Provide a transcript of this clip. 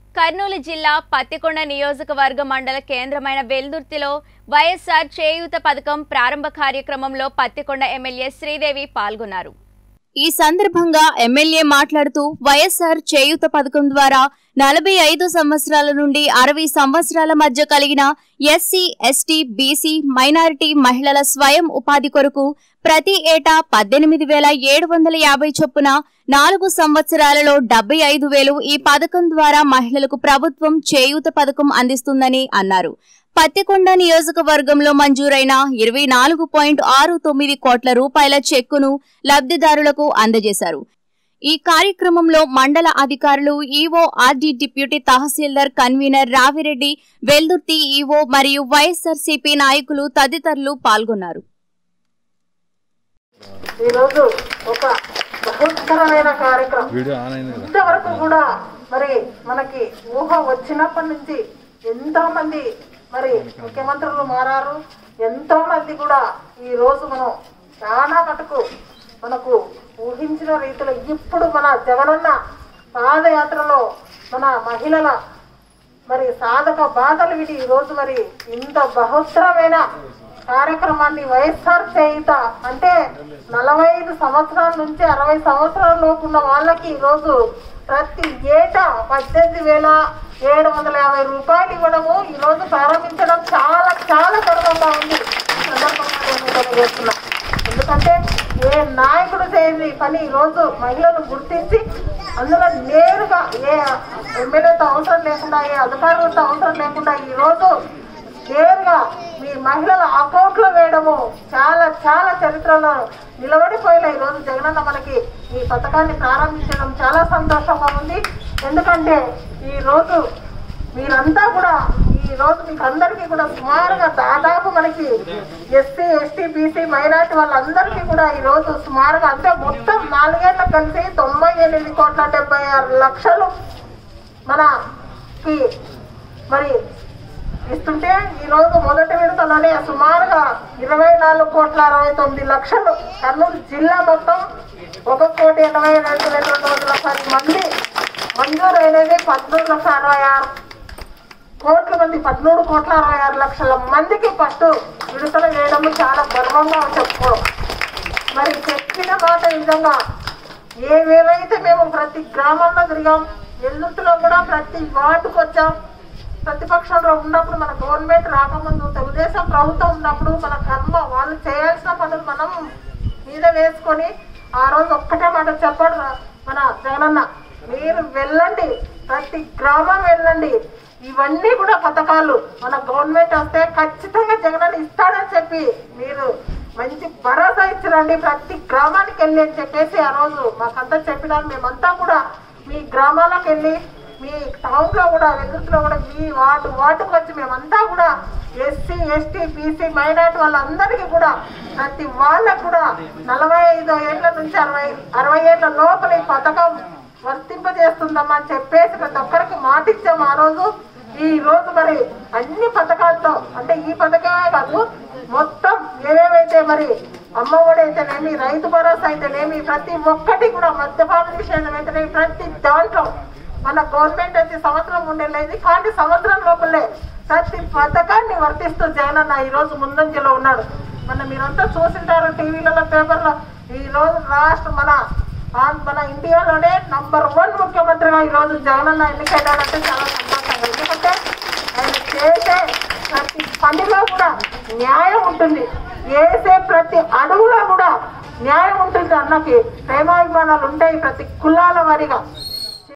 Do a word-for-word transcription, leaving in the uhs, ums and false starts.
కర్నూలు జిల్లా పత్తికొండ నియోజకవర్గ మండల కేంద్రమైన వెల్దుర్తిలో వైఎస్ఆర్ చేయూత పథకం ప్రారంభ కార్యక్రమంలో పత్తికొండ ఎమ్మెల్యే శ్రీదేవి పాల్గొన్నారు. ఈ సందర్భంగా ఎమ్మెల్యే మాట్లాడుతూ వైఎస్ఆర్ చేయూత పథకం ద్వారా నలభై ఐదు సంవత్సరాల నుండి అరవై సంవత్సరాల మధ్య కలిగిన ఎస్సీ, ఎస్టీ, బీసీ, మైనారిటీ మహిళల స్వయం ఉపాధి కొరకు ప్రతి ఏటా పద్దెనిమిది వేల ఏడు వందల యాభై చొప్పున నాలుగు సంవత్సరాలలో డెబ్బై ఐదు వేలు ఈ పథకం ద్వారా మహిళలకు ప్రభుత్వం చేయూత పథకం అందిస్తుందని అన్నారు. పత్తికొండ నియోజకవర్గంలో మంజూరైన ఇరవై నాలుగు పాయింట్ ఆరు తొమ్మిది కోట్ల రూపాయల చెక్కును లబ్ధిదారులకు అందజేశారు. ఈ కార్యక్రమంలో మండల అధికారులు, EO, RD, deputy tahsildar, convener Ravireddy, Veldurthi EO మరియు వైఎస్ఆర్సీపీ నాయకులు తదితరులు పాల్గొన్నారు. ఈరోజు ఒక బృహత్తరమైన కార్యక్రమం. ఇంతవరకు కూడా మరి మనకి ఊహ వచ్చినప్పటి నుంచి ఎంతో మంది మరి ముఖ్యమంత్రులు మారారు. ఎంతో మంది కూడా ఈ రోజు మనం చాలా మటుకు మనకు ఊహించిన రీతిలో ఇప్పుడు మన జగనన్న పాదయాత్రలో మన మహిళల మరి సాధక బాధలు విడి ఈరోజు మరి ఇంత బహుత్తరమైన కార్యక్రమాన్ని వైఎస్ఆర్ చేయుత అంటే నలభై ఐదు సంవత్సరాల నుంచి అరవై సంవత్సరాల లోపు ఉన్న వాళ్ళకి ఈరోజు ప్రతి ఏటా పద్దెనిమిది వేల ఏడు వందల యాభై రూపాయలు ఇవ్వడము ఈరోజు ప్రారంభించడం చాలా చాలా గర్వంగా ఉంది. ఎందుకంటే ఏ నాయకుడు చేయని పని ఈరోజు మహిళలు గుర్తించి అందులో నేరుగా ఏ ఎమ్మెల్యేతో అవసరం లేకుండా, ఏ అధికారులతో అవసరం లేకుండా ఈరోజు నేరుగా మీ మహిళల అకౌంట్లో వేయడము చాలా చాలా చరిత్రలో నిలబడిపోయిన ఈరోజు జగనన్న మనకి ఈ పథకాన్ని ప్రారంభించడం చాలా సంతోషంగా ఉంది. ఎందుకంటే ఈరోజు మీరంతా కూడా ఈరోజు మీకు అందరికీ కూడా సుమారుగా దాదాపు మనకి ఎస్సీ, ఎస్టీ, బీసీ, మైనార్టీ వాళ్ళందరికీ కూడా ఈరోజు సుమారుగా అంటే మొత్తం నాలుగేళ్ళకు కలిసి తొంభై ఎనిమిది కోట్ల డెబ్బై ఆరు లక్షలు మనకి మరి ఇస్తుంటే ఈరోజు మొదటి విడతలోనే సుమారుగా ఇరవై నాలుగు కోట్ల అరవై తొమ్మిది లక్షలు కర్నూలు జిల్లా మొత్తం ఒక కోటి ఎనభై రెండు వేల రెండు వందల పది మంది మంజూరు అయినది పద్మూడు లక్షల అరవై ఆరు కోట్ల మంది పద్మూడు కోట్ల అరవై ఆరు లక్షల మందికి ఫస్ట్ విడుదల చేయడం చాలా గర్వంగా చెప్పుకోవడం. మరి చెప్పిన మాట విధంగా ఏవేవైతే మేము ప్రతి గ్రామంలో తిరిగాం, వెల్లుట్టులో కూడా ప్రతి వార్డుకు వచ్చాం. ప్రతిపక్షంలో ఉన్నప్పుడు మన గవర్నమెంట్ రాకముందు తెలుగుదేశం ప్రభుత్వం ఉన్నప్పుడు మన కర్మ వాళ్ళు చేయాల్సిన పనులు మనం మీద వేసుకొని ఆ రోజు ఒక్కటే మాట చెప్పాడు మన జగనన్న, మీరు వెళ్ళండి, ప్రతి గ్రామం వెళ్ళండి, ఇవన్నీ కూడా పథకాలు మన గవర్నమెంట్ వస్తే ఖచ్చితంగా జగనన్న ఇస్తాడని చెప్పి మీరు మంచి భరోసా ఇచ్చిరండి, ప్రతి గ్రామానికి వెళ్ళి అని చెప్పేసి ఆ రోజు మాకంతా చెప్పినారు. మేమంతా కూడా మీ గ్రామాలకు వెళ్ళి మీ టౌన్లో కూడా వెల్లుర్తిలో కూడా మీ వార్డు వార్డుకు వచ్చి మేమంతా కూడా ఎస్సీ, ఎస్టీ, బీసీ, మైనార్టీ వాళ్ళందరికీ కూడా ప్రతి వాళ్ళకు కూడా నలభై ఐదు ఏళ్ల నుంచి అరవై అరవై ఏళ్ల లోపల ఈ పథకం వర్తింపజేస్తుందమ్మా అని చెప్పేసి ప్రతి ఒక్కరికి మాట ఇచ్చాము ఆ రోజు. ఈ రోజు మరి అన్ని పథకాలతో అంటే ఈ పథకమే కాదు మొత్తం ఏవేవైతే మరి అమ్మఒడి అయితేనేమి, రైతు భరోసా అయితేనేమి, ప్రతి ఒక్కటి కూడా మద్యపాన నిషేధం అయితేనేమి ప్రతి దాంట్లో మన గవర్నమెంట్ వచ్చి సంవత్సరం ఉండేది కానీ సంవత్సరం లోపలే ప్రతి పథకాన్ని వర్తిస్తూ జగనన్న ఈరోజు ముందంజలో ఉన్నాడు. మన మీరంతా చూసింటారు టీవీలలో, పేపర్లో. ఈరోజు రాష్ట్ర మన మన ఇండియాలోనే నంబర్ వన్ ముఖ్యమంత్రిగా ఈరోజు జగనన్న ఎన్నికయ్యాడంటే చాలా సంతోషంగా. ఎందుకంటే ఆయన చేసే ప్రతి పనిలో కూడా న్యాయం ఉంటుంది, వేసే ప్రతి అడుగులో కూడా న్యాయం ఉంటుంది. అన్నకి ప్రేమాభిమానాలు ఉంటాయి ప్రతి కులాల వారిగా.